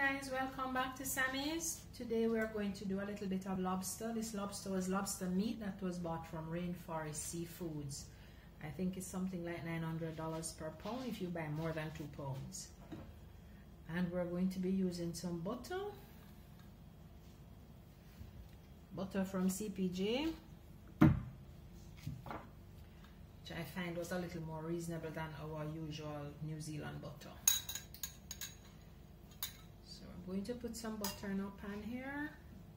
guys, welcome back to Sammy's. Today we are going to do a little bit of lobster. This lobster was lobster meat that was bought from Rainforest Seafoods. I think it's something like $900 per pound if you buy more than 2 pounds. And we're going to be using some butter. Butter from CPJ, which I find was a little more reasonable than our usual New Zealand butter. So I'm going to put some butter in our pan here.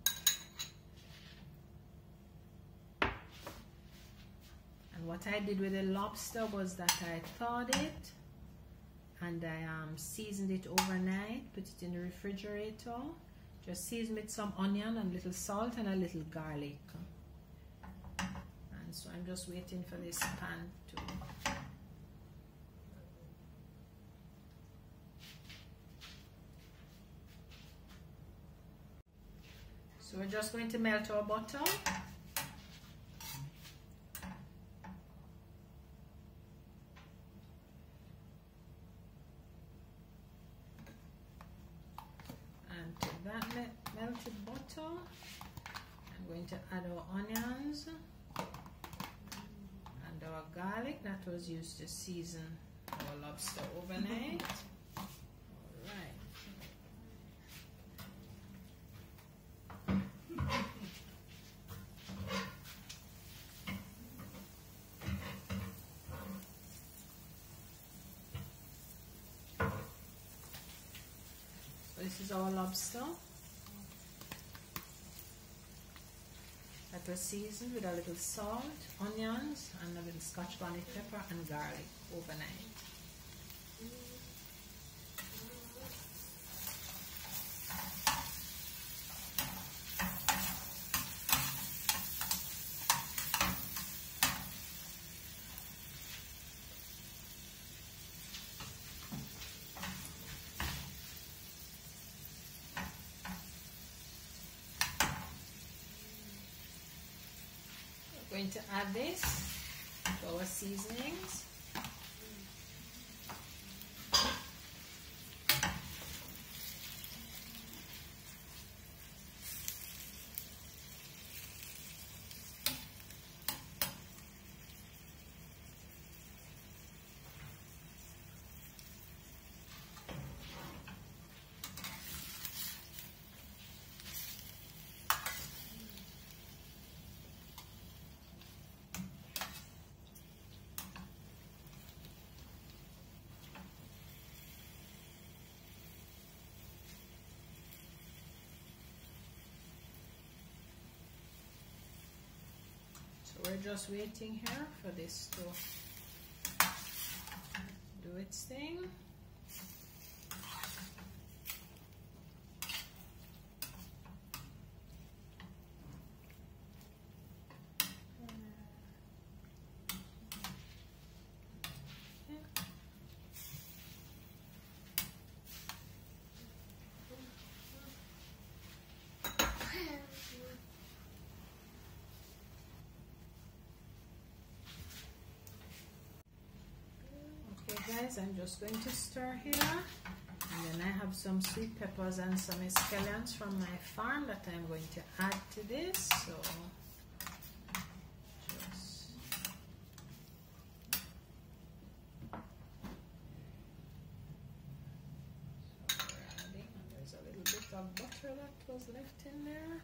And what I did with the lobster was that I thawed it and I seasoned it overnight, put it in the refrigerator. Just season with some onion and little salt and a little garlic. And so I'm just waiting for this pan to So we're just going to melt our butter. And to that melted butter, I'm going to add our onions and our garlic that was used to season our lobster overnight. Alright. This is our lobster that was seasoned with a little salt, onions, and a little Scotch bonnet pepper and garlic overnight. Going to add this to our seasonings. We're just waiting here for this to do its thing. Guys, I'm just going to stir here, and then I have some sweet peppers and some scallions from my farm that I'm going to add to this. So we're adding, and there's a little bit of butter that was left in there.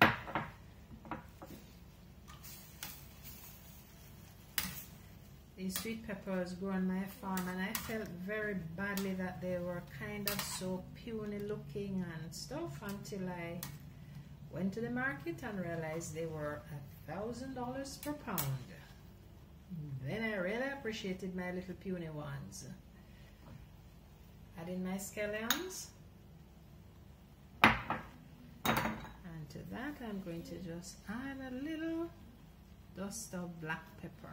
These sweet peppers grow on my farm, and I felt very badly that they were kind of so puny looking and stuff until I went to the market and realized they were $1,000 per pound. Then I really appreciated my little puny ones. Add in my scallions, and to that I'm going to just add a little dust of black pepper.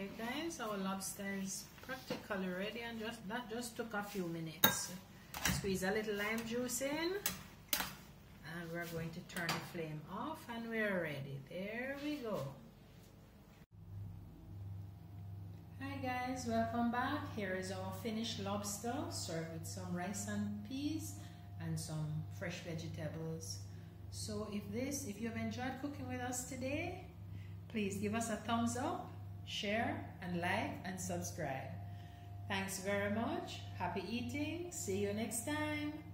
Okay guys, our lobster is practically ready, and that just took a few minutes. Squeeze a little lime juice in, and we're going to turn the flame off, and we're ready. There we go. Hi guys, welcome back. Here is our finished lobster, served with some rice and peas and some fresh vegetables. So if you have enjoyed cooking with us today, please give us a thumbs up, share and like and subscribe. Thanks very much. Happy eating. See you next time.